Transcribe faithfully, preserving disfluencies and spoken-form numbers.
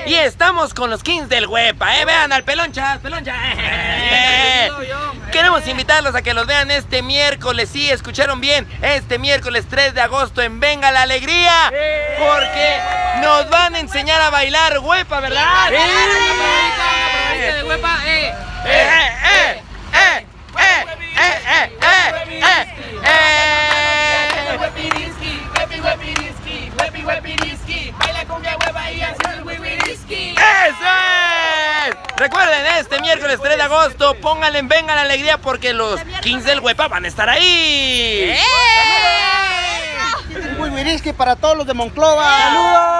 Y estamos con los Kings del Huepa, eh, vean al Pelonchas, Pelonchas. Eh. Queremos invitarlos a que los vean este miércoles, sí, escucharon bien, este miércoles tres de agosto en Venga la Alegría, porque nos van a enseñar a bailar Huepa, ¿verdad? de Huepa, eh, eh, eh, eh, eh, eh, eh, eh, eh, eh, eh. baila cumbia Huepa y hace el wibiriski. ¡Eso es! Recuerden, este miércoles tres de agosto, pónganle en Venga la Alegría porque los Kings del Huepa van a estar ahí. Wibiriski para todos los de Monclova. ¡Saludos!